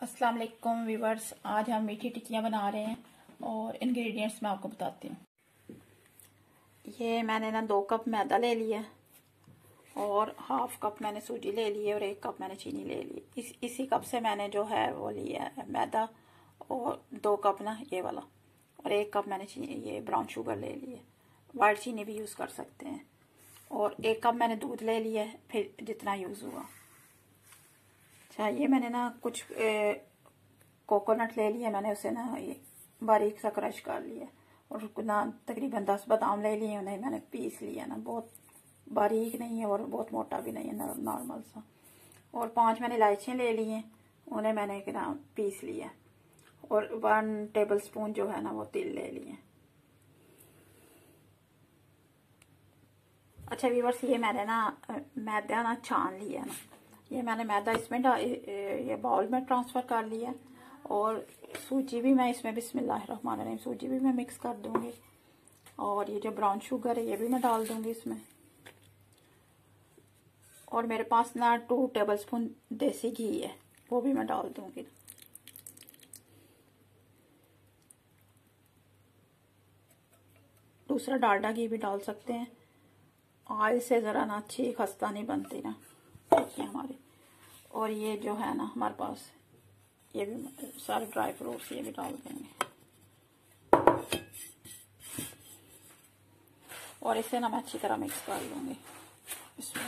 अस्सलाम वालेकुम व्यूवर्स, आज हम मीठी टिक्कियाँ बना रहे हैं और इंग्रेडिएंट्स मैं आपको बताती हूँ। ये मैंने ना 2 कप मैदा ले लिया और हाफ कप मैंने सूजी ले ली है और 1 कप मैंने चीनी ले ली। इसी कप से मैंने जो है वो लिया है मैदा और 2 कप ना ये वाला और 1 कप मैंने ये ब्राउन शुगर ले ली है। वाइट चीनी भी यूज़ कर सकते हैं और 1 कप मैंने दूध ले लिया है, फिर जितना यूज़ हुआ। अच्छा, ये मैंने ना कुछ कोकोनट ले लिया, मैंने उसे ना ये बारीक सा क्रश कर लिया और ना तकरीबन 10 बादाम ले लिए, उन्हें मैंने पीस लिया ना, बहुत बारीक नहीं है और बहुत मोटा भी नहीं है, नॉर्मल सा। और 5 मैंने इलायचियाँ ले ली हैं, उन्हें मैंने ना पीस लिया और 1 टेबल स्पून जो है ना वो तिल ले लिए। अच्छा व्यूअर्स, ये मैंने ना मैदा ना छान लिया ना, ये मैंने मैदा इसमें ये बाउल में ट्रांसफ़र कर लिया और सूजी भी मैं इसमें बिस्मिल्लाहिर्रहमानिर्रहीम सूजी भी मैं मिक्स कर दूंगी और ये जो ब्राउन शुगर है ये भी मैं डाल दूंगी इसमें। और मेरे पास ना 2 टेबल स्पून देसी घी है, वो भी मैं डाल दूंगी। दूसरा डालडा घी भी डाल सकते हैं, ऑयल से ज़रा ना अच्छी खस्ता नहीं बनती ना देखिए हमारी। और ये जो है ना हमारे पास ये भी सारे ड्राई फ्रूट्स ये भी डाल देंगे और इसे ना मैं अच्छी तरह मिक्स कर लूँगी। इसमें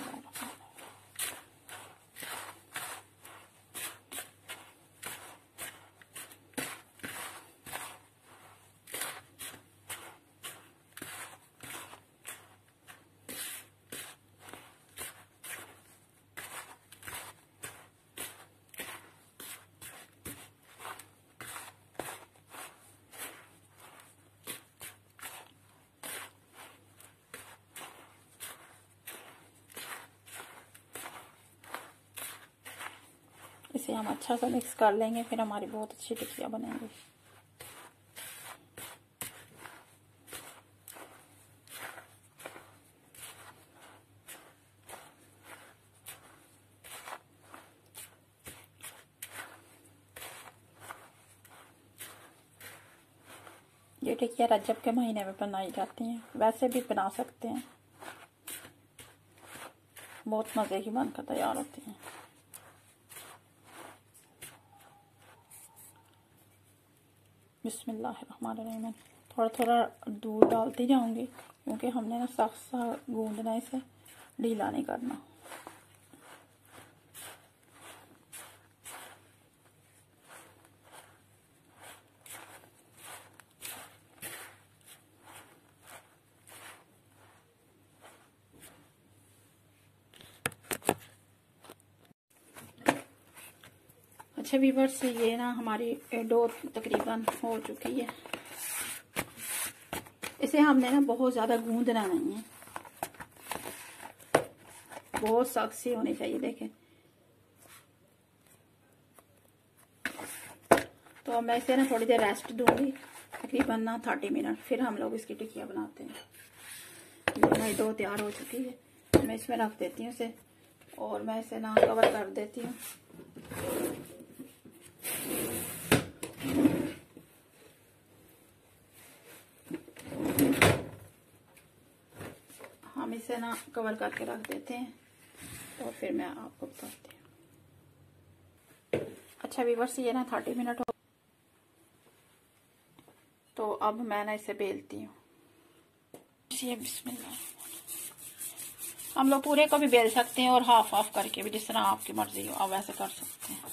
इसे हम अच्छा सा मिक्स कर लेंगे, फिर हमारी बहुत अच्छी टिक्कियाँ बनेंगी। ये टिक्कियाँ रजब के महीने में बनाई जाती हैं, वैसे भी बना सकते हैं, बहुत मज़े की बनकर तैयार होती हैं। बिस्मिल्लाहिर्रहमानिर्रहीम। थोड़ा थोड़ा दूध डालती जाऊंगी क्योंकि हमने ना सख्त सा गूंदना, इसे ढीला नहीं करना। अच्छा व्यूअर्स, ये ना हमारी डो तकरीबन हो चुकी है। इसे हमने ना बहुत ज़्यादा गूंदना नहीं है, बहुत सख्त सी होनी चाहिए देखें। तो अब मैं इसे ना थोड़ी देर रेस्ट दूंगी, तकरीबन ना 30 मिनट, फिर हम लोग इसकी टिक्कियाँ बनाते हैं। ये मेरी डो तैयार हो चुकी है, मैं इसमें रख देती हूँ इसे और मैं इसे ना कवर कर देती हूँ। हम इसे ना कवर करके रख देते हैं और फिर मैं आपको बताती हूँ। अच्छा व्यूअर्स, ये ना 30 मिनट हो, तो अब मैं ना इसे बेलती हूँ। ये बिस्मिल्लाह, हम लोग पूरे को भी बेल सकते हैं और हाफ हाफ करके भी, जिस तरह आपकी मर्जी हो आप वैसे कर सकते हैं।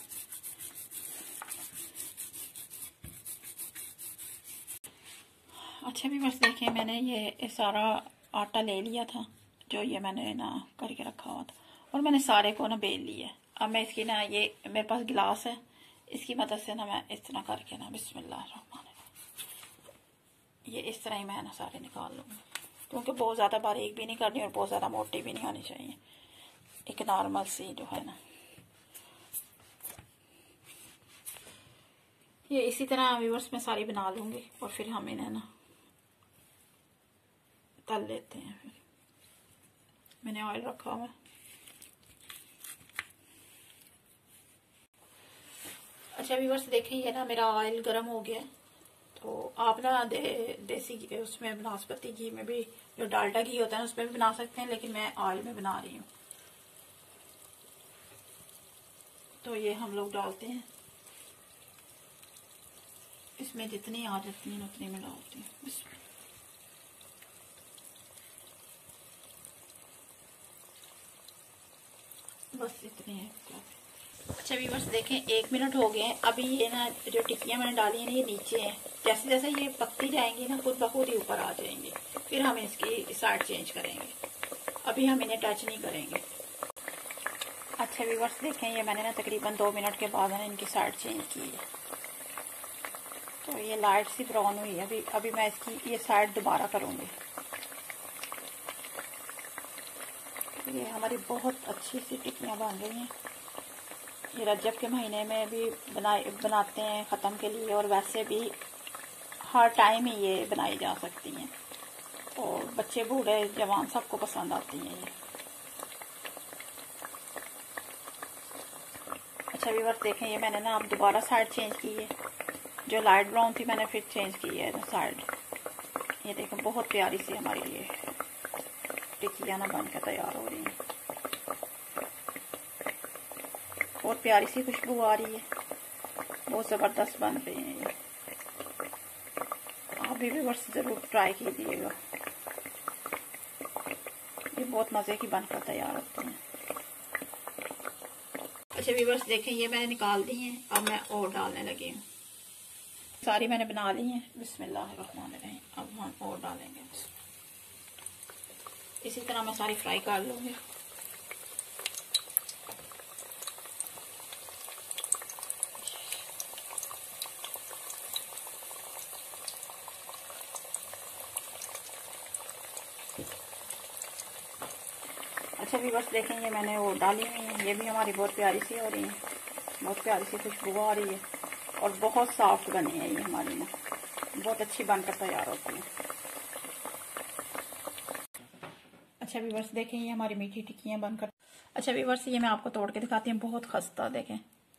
अच्छा व्यूअर्स, देखें मैंने ये सारा आटा ले लिया था जो ये मैंने ना करके रखा हुआ था और मैंने सारे को ना बेल लिया। अब मैं इसकी ना, ये मेरे पास गिलास है, इसकी मदद से ना मैं इस तरह करके ना बिस्मिल्लाहिर्रहमानिर्रहीम ये इस तरह ही मैं ना सारे निकाल लूँगी, क्योंकि बहुत ज़्यादा बारीक भी नहीं करनी और बहुत ज़्यादा मोटी भी नहीं होनी चाहिए, एक नॉर्मल सी जो है ना। ये इसी तरह व्यूअर्स मैं सारी बना लूँगी और फिर हम इन्हें ना तल लेते हैं। फिर मैंने ऑयल रखा हुआ है। अच्छा व्यूअर्स देखें, ये ना मेरा ऑयल गर्म हो गया है। तो आप ना देसी उसमें नाशपाती घी में भी, जो डालडा घी होता है उसमें भी बना सकते हैं, लेकिन मैं ऑयल में बना रही हूँ। तो ये हम लोग डालते हैं, इसमें जितनी आ जाती है उतनी में डालते हैं। बस इतनी है। अच्छा व्यूअर्स देखें, 1 मिनट हो गए हैं। अभी ये ना जो टिक्कियाँ मैंने डाली है ना, ये नीचे हैं। जैसे जैसे ये पकती जाएंगी ना, खुद ब खुद ही ऊपर आ जाएंगे। फिर हम इसकी साइड चेंज करेंगे। अभी हम इन्हें टच नहीं करेंगे। अच्छा व्यूअर्स देखें, ये मैंने ना तकरीबन 2 मिनट के बाद ना इनकी साइड चेंज की है। तो ये लाइट सी ब्राउन हुई है। अभी मैं इसकी ये साइड दोबारा करूँगी। ये हमारी बहुत अच्छी सी टिक्कियाँ बन रही हैं। ये रजब के महीने में भी बनाते हैं ख़त्म के लिए, और वैसे भी हर टाइम ही ये बनाई जा सकती हैं। और बच्चे बूढ़े जवान सबको पसंद आती हैं ये। अच्छा व्यूअर्स देखें, ये मैंने ना अब दोबारा साइड चेंज की है। जो लाइट ब्राउन थी मैंने फिर चेंज की है साइड। ये देखें, बहुत प्यारी सी हमारी ये टिक्कियाँ ना बनकर तैयार हो रही हैं। बहुत प्यारी सी खुशबू आ रही है, बहुत ज़बरदस्त बन रही हैं ये। आप भी व्यूअर्स ज़रूर ट्राई कीजिएगा, ये बहुत मज़े की बनकर तैयार होती हैं। अच्छा व्यूअर्स देखें, ये मैंने निकाल दी हैं। अब मैं और डालने लगी हूँ। सारी मैंने बना ली हैं। बिस्मिल्लाहिर्रहमानिर्रहीम। अब हम और डालेंगे। इसी तरह मैं सारी फ्राई कर लूँगी। अच्छा व्यूअर्स देखें, ये मैंने वो डाली हुई है। ये भी हमारी बहुत प्यारी सी हो रही है, बहुत प्यारी सी खुशबू आ रही है, और बहुत सॉफ्ट बनी है ये हमारी ना, बहुत अच्छी बनकर तैयार होती है। अच्छा व्यूअर्स देखें, ये हमारी मीठी टिक्कियाँ बनकर। अच्छा व्यूअर्स, ये मैं आपको तोड़ के दिखाती हूँ। बहुत खस्ता देखें,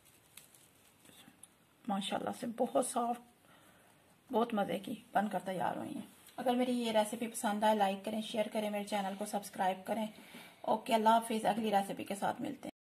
माशाल्लाह से बहुत सॉफ्ट, बहुत मज़े की बनकर तैयार हुई हैं। अगर मेरी ये रेसिपी पसंद आए, लाइक करें, शेयर करें, मेरे चैनल को सब्सक्राइब करें। ओके, अल्लाह हाफिज़। अगली रेसिपी के साथ मिलते हैं।